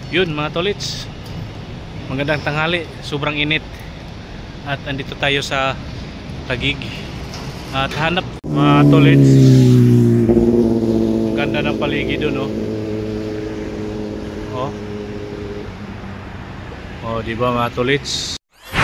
Yun mga tolits, magandang tanghali, sobrang init. At andito tayo sa Taguig. At hanap mga tolits, ganda ng paligid doon, oh. Oh, di ba mga tolits?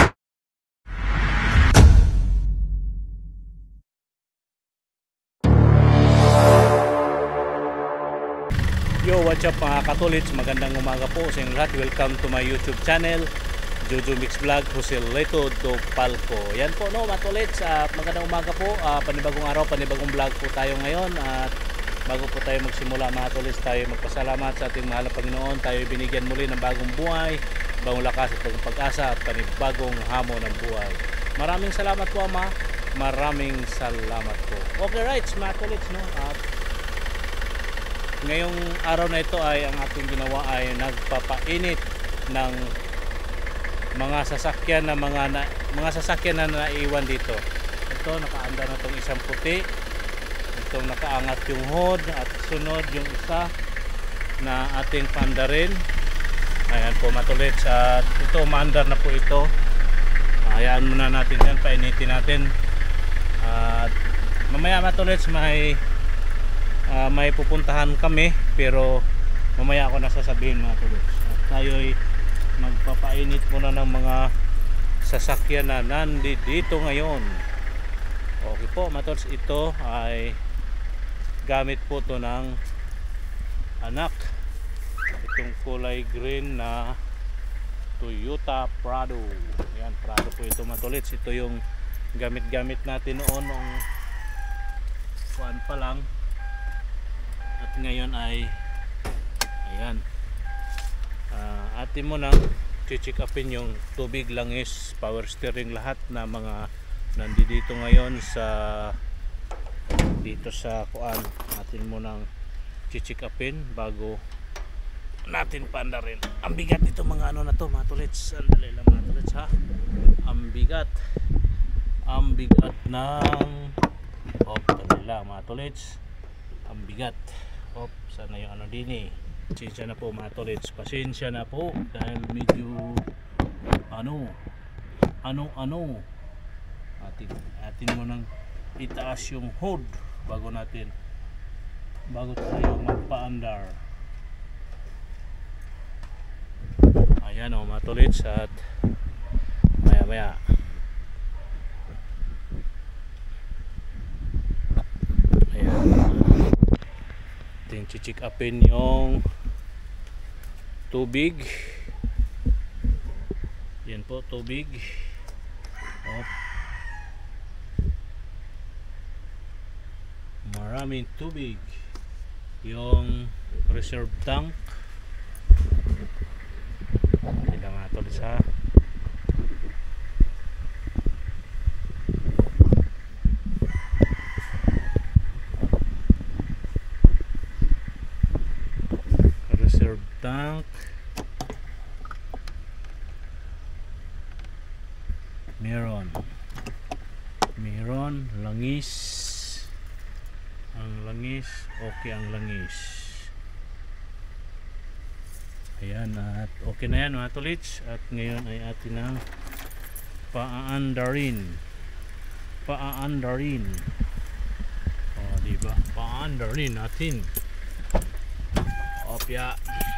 Yo, what's up mga katolits? Magandang umaga po sa inyong lahat. Welcome to my YouTube channel, Jojo Mix Vlog, Jose Leto do Palco. Yan po no mga tolits, magandang umaga po. Panibagong araw, panibagong vlog po tayo ngayon. At bago po tayo magsimula mga tolits, tayo magpasalamat sa ating mahal na Panginoon. Tayo binigyan muli ng bagong buhay, bagong lakas at bagong pag-asa at panibagong hamon ng buhay. Maraming salamat po Ama. Maraming salamat po. Okay right mga tolits no. Ngayong araw na ito ay ang ating ginawa ay nagpapainit ng mga sasakyan na mga sasakyan na naiwan dito. Ito nakaanda na itong isang puti. Itong nakaangat yung hood at sunod yung isa na ating paandarin. Ayan po matulits at ito maandar na po ito. Hayaan muna natin yan, painitin natin. At mamaya matulits may pupuntahan kami pero mamaya ako nasasabihin mga tolits. Tayo ay magpapainit muna ng mga sasakyan na nandito ngayon. Okay po mga tolits, ito ay gamit po to ng anak. Itong kulay green na Toyota Prado. Yan, Prado po ito mga tolits. Ito yung gamit natin noon nung kuan pa lang. At ngayon ay ayan, atin mo nang check upin yung tubig, langis, power steering, lahat na mga nandito ngayon sa dito sa kuan. Atin mo nang check upin bago natin paandarin. Ang bigat nito mga ano na to mga tolits. Sandali lang mga tolits ha. Ang bigat ng sandali lang mga tolits. Ang bigat. Sana yung ano din pasensya na po mga tolits, pasensya na po dahil medyo ano atin mo nang itaas yung hood bago tayo magpaandar. Ayan o mga tolits, at maya check upin yung tubig. Yan po tubig. Maraming tubig. Yung reserve tank. Hindi mga tolits ha. Tank, meron langis. Ang langis, okay ang langis. Ayan, at okay na yan mga tolits. At ngayon ay atin ang paandarin. Diba? Paandarin natin. Opya.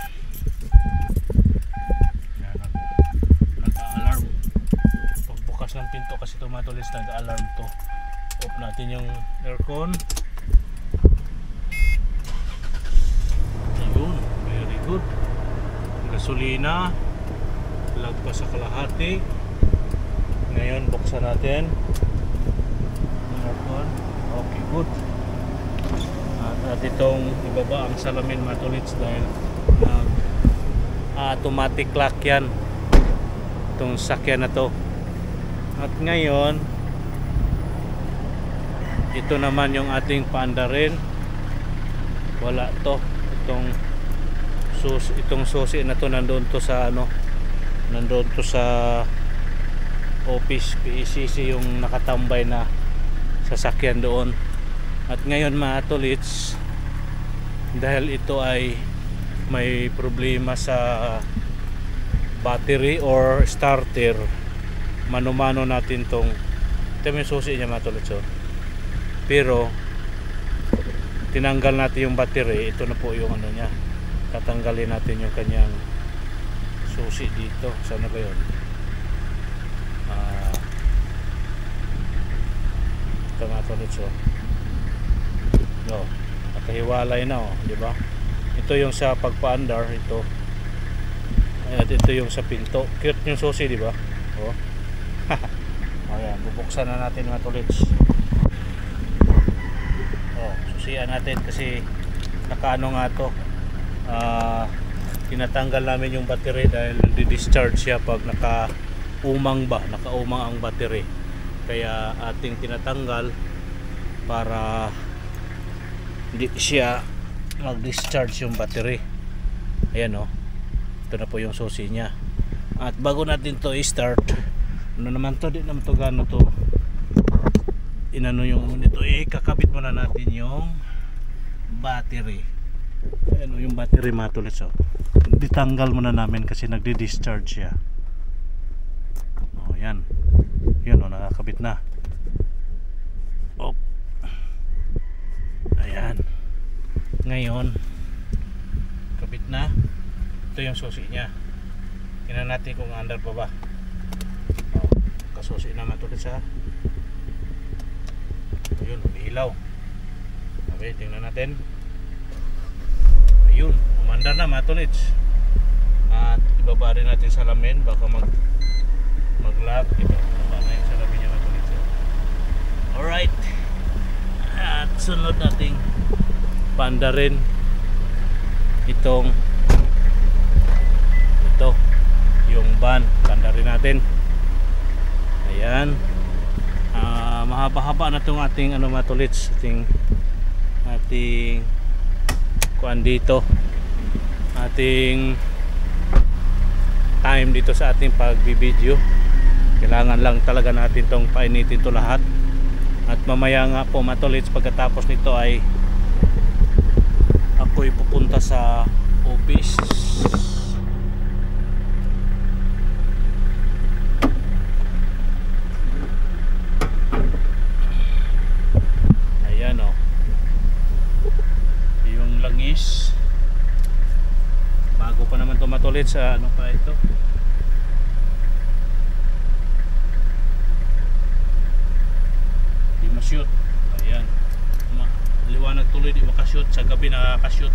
Nag-alarm pagbukas ng pinto kasi ito mga tolits, nag-alarm to. Off natin yung aircon. Ayun, very good. Gasolina lagpas sa kalahati. Ngayon buksan natin yung aircon. Okay, good. At itong ibaba ang salamin mga tolits dahil automatic lock yan itong sakyan na to. At ngayon ito naman yung ating paandarin. Wala to, itong susi na to nandoon to sa office PECC, yung nakatambay na sasakyan doon. At ngayon mga tolits, dahil ito ay may problema sa battery or starter, mano-mano natin tong, ito yung susi niya mga tolits, oh. Pero tinanggal natin yung battery, ito na po yung ano niya, tatanggalin natin yung kanyang susi dito. Sana ba yun? Ito mga tolits, oh. No, nakahiwalay na, oh, di ba? Ito yung sa pagpaandar, ito. At ito yung sa pinto. Cute yung susi, di ba? Oh. Ayan, bubuksan na natin mga tolits. Oh, susian natin kasi nakaano nga to. Tinatanggal namin yung battery dahil di-discharge siya pag nakaumang ang battery. Kaya ating tinatanggal para hindi siya mag-discharge yung battery. Ayan, oh. Ito na po yung susi niya. At bago natin to i-start, ano naman to, di naman to gano to inano yung ano nito, kakabit muna natin yung battery. Ayan, oh, yung battery mga tolits, oh. Ditanggal muna namin kasi nagdi-discharge siya. Oh, yan. Yun, oh, nakakabit na. Oh. Ayan. Ngayon, kabit na. Ito yung susi niya. Tingnan natin kung under pa ba. Oh, kasusi naman ito sa. Ayun, umiilaw. Okay, tingnan natin. Ayun, umandar na mga tolits. At ibaba rin natin salamin, baka mag-lock. Ibaba na yung salamin niya mga tolits. Alright. At sunod nating paandarin ito yung van, paandarin natin. Ayan. Mahaba-haba na itong ating ano mga tolits, ating kuan dito, ating time dito sa ating pagbibideo. Kailangan lang talaga natin tong painitin to lahat. At mamaya nga po mga tolits, pagkatapos nito ay ako'y pupunta sa office. Ayan, oh. Yung langis. Bago pa naman ito mga tolits, sa ano pa ito? Di ma-shoot. Ayan. Liwanag tuloy, di makashoot. Sa gabi nakakashoot.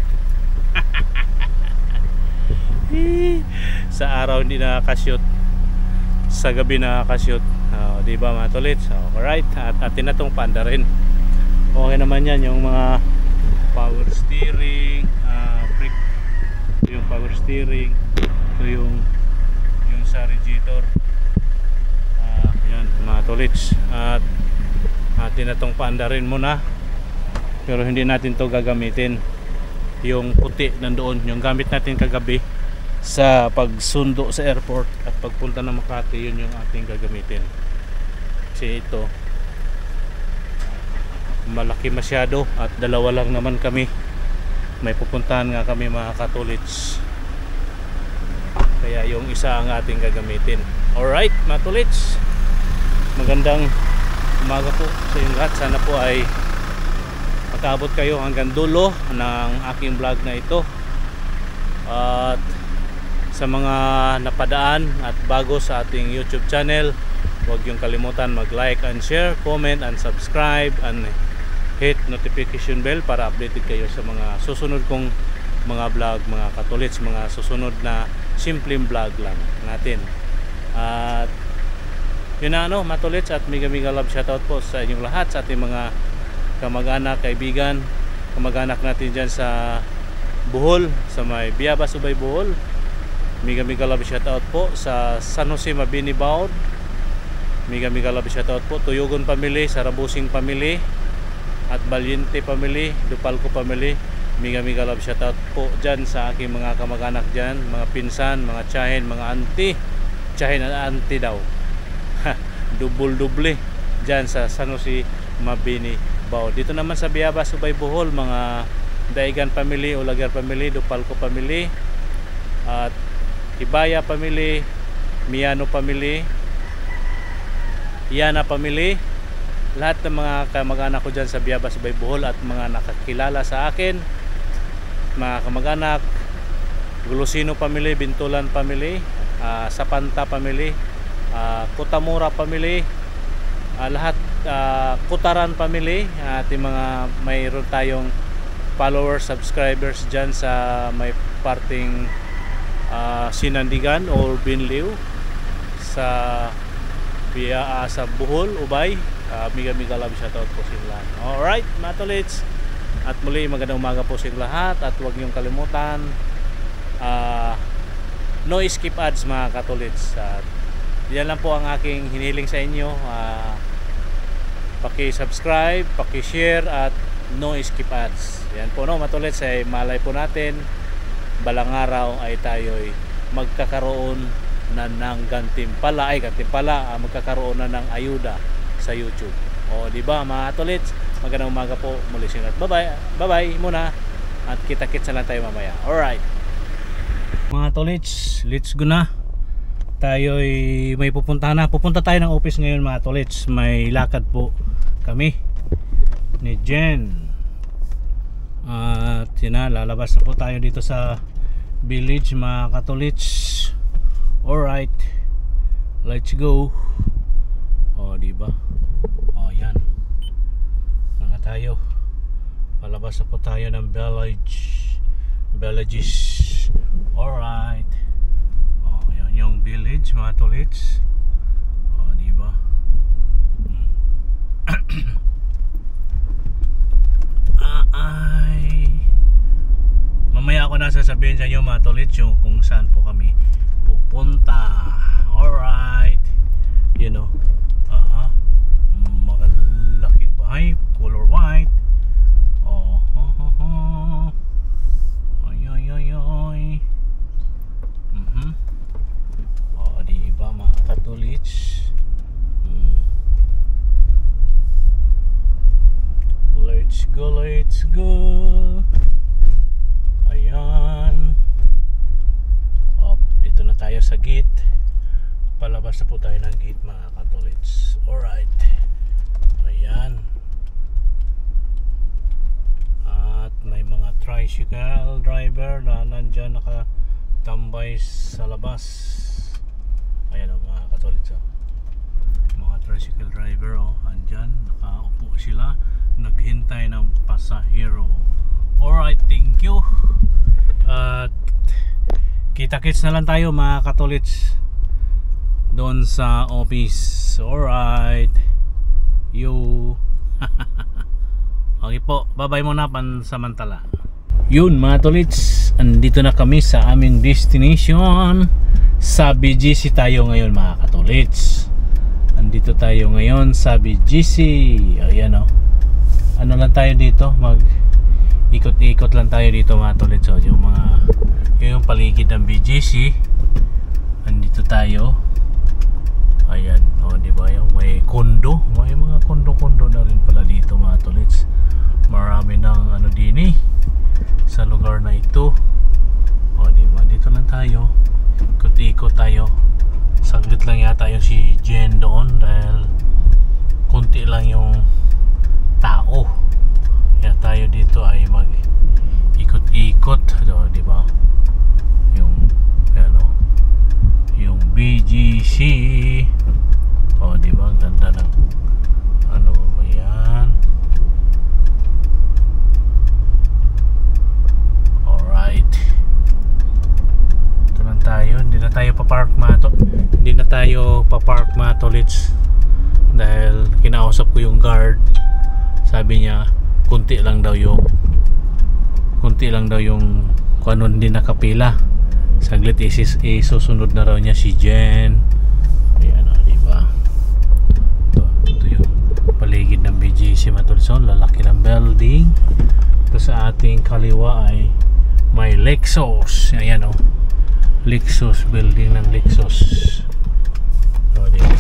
Sa araw hindi nakakashoot, sa gabi nakakashoot. Di ba mga tolits? Alright, at atin na itong paandarin. Okay naman yan, yung mga power steering, brake, ito yung power steering, ito yung sa radiator. Yan mga tolits. At atin na itong paandarin muna. Pero hindi natin to gagamitin. Yung puti nandoon, yung gamit natin kagabi sa pagsundo sa airport at pagpunta ng Makati, yun yung ating gagamitin. Kasi ito malaki masyado at dalawa lang naman kami. May pupuntahan nga kami mga katolits. Kaya yung isa ang ating gagamitin. Alright mga tolits, magandang umaga po sa inyong lahat. Sana po ay makaabot kayo hanggang dulo ng aking vlog na ito. At sa mga napadaan at bago sa ating YouTube channel, huwag yung kalimutan mag-like and share, comment and subscribe and hit notification bell para updated kayo sa mga susunod kong mga vlog mga katolits, mga susunod na simpleng vlog lang natin. At yun na ano mga tolits, at mega love shoutout po sa inyong lahat, sa ating mga kamag-anak, kaibigan, kamag-anak natin dyan sa Bohol, sa may Biaba, Subay, Bohol. Mega love shoutout po sa San Jose, Mabini, Baod. Mega love shoutout po Tuyogon family, Sarabusing family, at Valiente family, Dupalco family. Mega love shoutout po dyan sa aking mga kamag-anak dyan, mga pinsan, mga tiyahin, mga auntie. Tiyahin at auntie daw. Double dyan sa San Jose, Mabini, Baod. Dito naman sa Biaba, Subay, Bohol, mga Daigan family, Ulagar family, Dupalco family, at Ibaya family, Miano family, Yana family, lahat ng mga kamag-anak ko dyan sa Biabas, Bay, Bohol, at mga nakakilala sa akin, mga kamag-anak, Golosino family, Bintulan family, Sapanta family, Kutamura family, lahat, Kutaran family, at yung mga mayroon tayong followers, subscribers dyan sa may parting Sinandigan or Binliw sa sa Bohol, Ubay. Miga love shoutout po sila. Alright mga tolits, at muli magandang umaga po sa lahat, at huwag niyong kalimutan no skip ads mga katolits. Yan lang po ang aking hiniling sa inyo. Paki-subscribe, paki-share, at no skip ads. Yan po, no mga tolits, ay malay po natin balang araw ay tayo'y magkakaroon na ng gantimpala, magkakaroon na ng ayuda sa YouTube. O di ba mga tolits, magandang umaga po muli sa inyo. Bye-bye muna, at kita-kits na lang tayo mamaya. Alright mga tolits, let's go na. Tayo'y may pupunta tayo ng office ngayon mga tolits. May lakad po kami ni Jen, at yun na, lalabas na po tayo dito sa village mga katolits. Alright, let's go. O diba, o yan, mga tayo, palabas na po tayo ng villages. Alright, o yan yung village mga tolits. O diba, mamaya ako na sasabihin sa inyo mga tolits yung kung saan po kami pupunta. Alright, you know, magalaking bahay, color white. Ay. Diba mga katolits, let's go. Ayan, dito na tayo sa gate. Palabas na po tayo ng gate mga katolits. Alright, ayan, at may mga tricycle driver na nandyan nakatambay sa labas. Ayan mga katolits, mga tricycle driver andyan, nakaupo sila, naghintay ng pasahero. Alright, thank you. At kita-kits na lang tayo mga katolits doon sa office. Alright, you. Okay po, bye-bye muna pansamantala. Yun mga tolits, andito na kami sa aming destination. Sa BGC tayo ngayon mga katolits. Andito tayo ngayon sa BGC. Ayan o, ano lang tayo dito, mag ikot-ikot lang tayo dito mga tolits. So, yung paligid ng BGC, andito tayo. Ayan, o diba, yung may kondo, may mga kondo na rin pala dito mga tolits. Marami ng ano din sa lugar na ito. O diba, dito lang tayo, ikot-ikot tayo. Saglit lang yata yung si Jen doon dahil kunti lang yung tao. Kaya tayo dito ay mag ikot-ikot, diba? Yung yung BGC. O diba, ganda ng ano ba yan? Alright, ito lang tayo. Hindi na tayo pa-park mga tolits dahil kinausap ko yung guard. Sabi niya kunti lang daw yung kung ano hindi nakapila. Saglit isusunod na raw niya si Jen. Ayan o, diba? Ito yung paligid ng BGC Matulson. Lalaki ng building. Ito sa ating kaliwa ay may Lexus. Ayan o, Lexus, building ng Lexus. O, diba?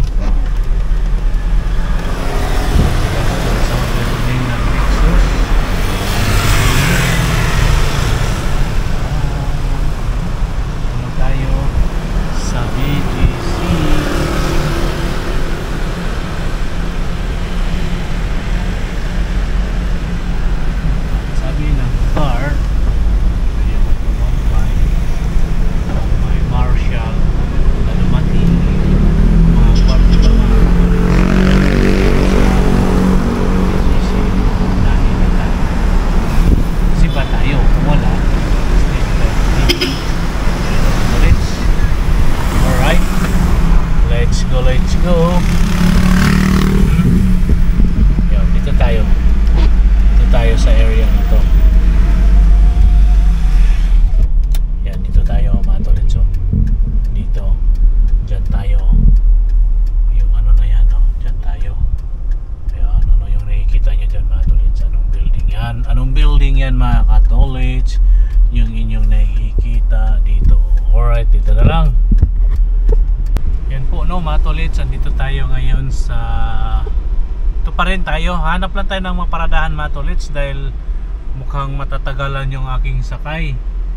dito na lang. Yan po no mga tolits, andito tayo ngayon sa ito pa rin tayo, hanap lang tayo ng mga paradahan mga tolits dahil mukhang matatagalan yung aking sakay.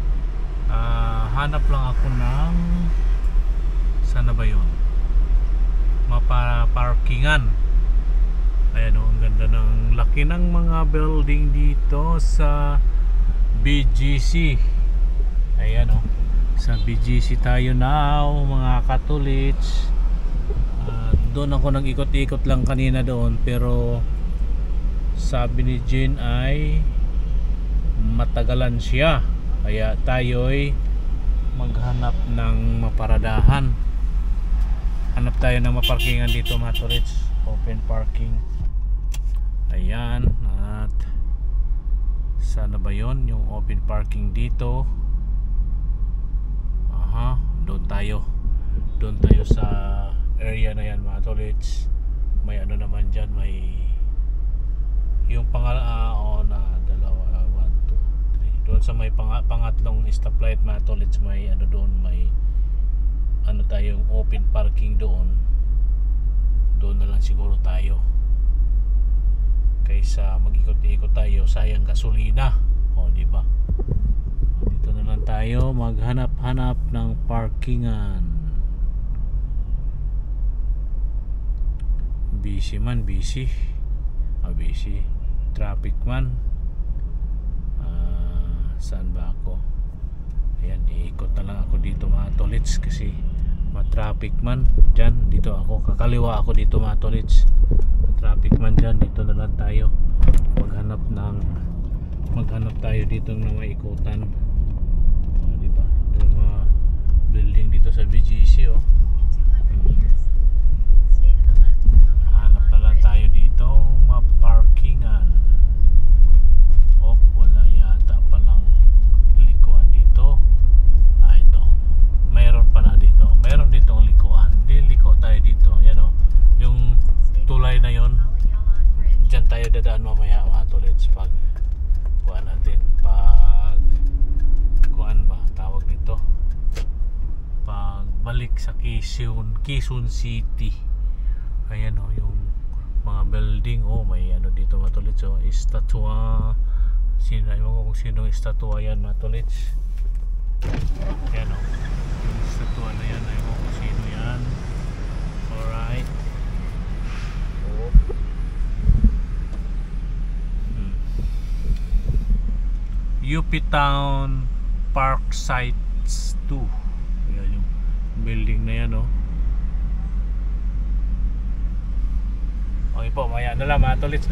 Hanap lang ako ng sana ba yun, mapaparkingan. Ayan o, ang ganda ng laki ng mga building dito sa BGC. Ayan o, sa BGC tayo now mga katolits. Doon ako nag-ikot-ikot lang kanina doon, pero sabi ni Jane ay matagalan siya, kaya tayo'y maghanap ng maparadahan. Hanap tayo ng maparkingan dito mga tolits, open parking. Ayan, at sana ba yon yung open parking dito? Aha, doon tayo sa area na yan mga tolits. May ano naman dyan, may yung na dalawa, 1, 2, 3 doon sa may pangatlong stoplight mga tolits. May ano doon, may ano tayong open parking doon. Doon na lang siguro tayo kaysa mag-ikot-ikot tayo, sayang gasolina. O diba, dito na lang tayo maghanap-hanap ng parkingan. Busy man, busy. Busy. Traffic man. Saan ba ako? Ayan, iikot na lang ako dito mga tolits kasi ma-traffic man dyan. Dito ako, kakaliwa ako dito mga tolits. Ma-traffic man dyan, dito na lang tayo maghanap tayo dito ng maikutan. Diba? Yung mga building dito sa BGC hanap na lang tayo dito maparkingan. Wala yata palang likuan dito. Ito, mayroon pala dito, mayroon ditong likuan. Liko tayo dito. Yan yung tulay na yon, dyan tayo dadaan mamaya mga tolits. Pag kuan natin, pag kuan ba tawag nito, pag balik sa Quezon City. Ayan yung mga building. May ano dito mga tolits, estatwa. Ewan ko kung sino estatwa yan mga tolits. Ayan yung estatwa na yan, ewan ko kung sino yan. Alright. UP Town Park Sites 2. Ayan yung building na yan Okay po, maya na lang mga tolits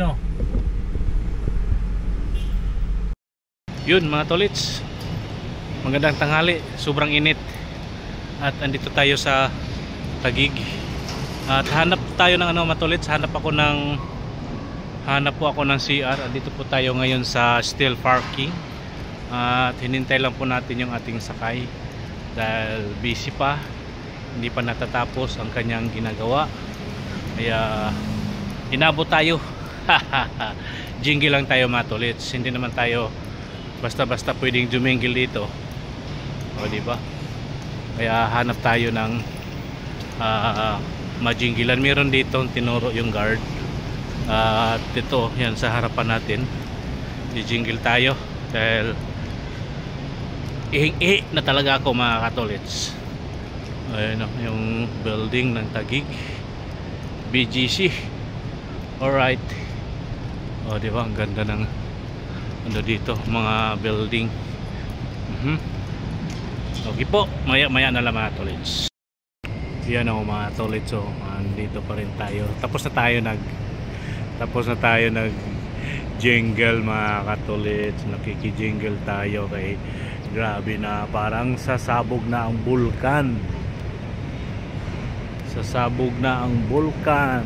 Yun mga tolits, magandang tanghali, sobrang init. At andito tayo sa Taguig. At hanap tayo ng mga tolits, hanap po ako ng CR. Andito po tayo ngayon sa steel parking. At hinintay lang po natin yung ating sakay dahil busy pa, hindi pa natatapos ang kanyang ginagawa. Kaya inabot tayo. Jingle lang tayo mga tolits. Hindi naman tayo basta-basta pwedeng jumingil dito. Diba? Kaya hanap tayo ng majinggilan. Meron dito tinuro yung guard. At ito, yan sa harapan natin. Jijingle tayo dahil ihing na talaga ako mga katolits. Ayun yung building ng Taguig BGC. Alright. Diba, ang ganda ng ano dito, mga building. Okay po, maya na lang mga tolits. Yan mga tolits. Andito pa rin tayo. Tapos na tayo nag jingle mga katolits. Nakikijingle tayo kay grabe na, parang sasabog na ang bulkan. Sasabog na ang bulkan.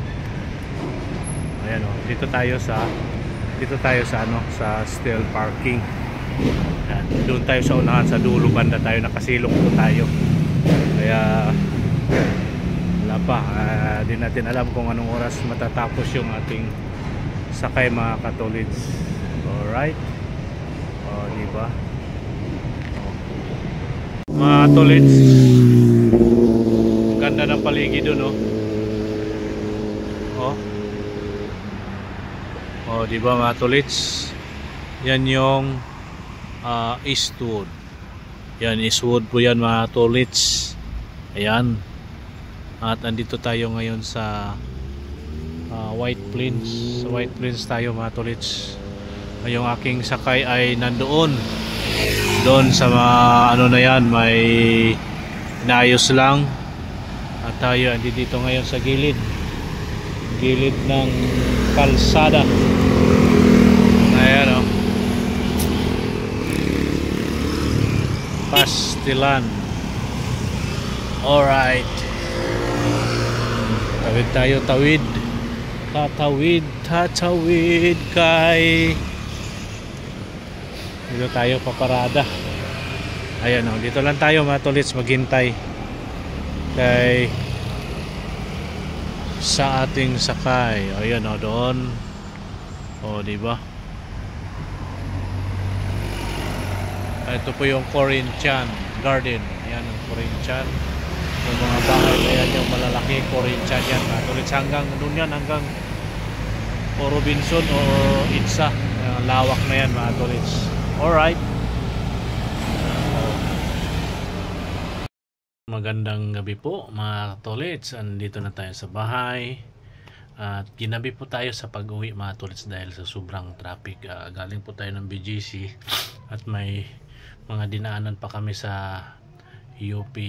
Ayan dito tayo sa sa steel parking. Doon tayo sa unahan, sa dulo banda tayo, nakasilong po tayo. Kaya wala pa, di natin alam kung anong oras matatapos yung ating sakay mga katolits. Alright. Diba? mga tolits. Ang ganda ng paligid doon, oh. Oh, di ba mga tolits? Yan yung Eastwood. Yan, Eastwood po yan mga tolits. Ayan. At andito tayo ngayon sa White Plains. Sa White Plains tayo mga tolits. Yung aking sakay ay nandoon. Doon sa ano na yan, may naayos lang. At tayo andito ngayon sa gilid ng kalsada. Ayan, oh. Pastilan. Alright. Tawid tayo, tawid. Tatawid kay dito tayo paparada. Ayan, oh, dito lang tayo mga tolits maghintay kay sa ating sakay. Ayan, oh, doon. Oh, di ba? Ito po yung Corinthian Garden. Ayan ang Corinthian. Yung mga bahay na yan, yung malalaki Corinthian yan mga tolits. Hanggang doon yan, hanggang o Robinson o Itza. Lawak na yan mga tolits. Alright. Magandang gabi po mga tolits. Andito na tayo sa bahay. At ginabi po tayo sa pag-uwi mga tolits dahil sa sobrang traffic. Galing po tayo ng BGC at may mga dinaanan pa kami sa UP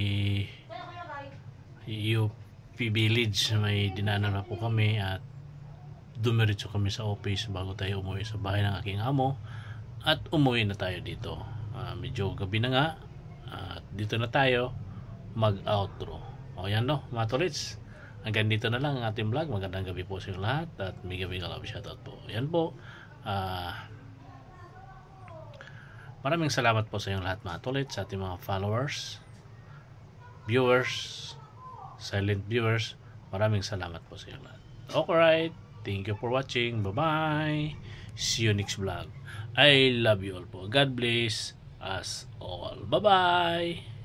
Village. May dinaanan pa po kami at dumiretso kami sa office bago tayo umuwi sa bahay ng aking amo at umuwi na tayo dito. Medyo gabi na nga at dito na tayo mag-outro. O yan, no mga tolits, hanggang dito na lang ang ating vlog. Magandang gabi po sa inyo lahat at may gabi love shoutout po. Yan po, maraming salamat po sa inyong lahat mga tolits, sa ating mga followers, viewers, silent viewers. Maraming salamat po sa inyong lahat. Alright, thank you for watching. Bye bye. See you next vlog. I love you all po. God bless us all. Bye bye.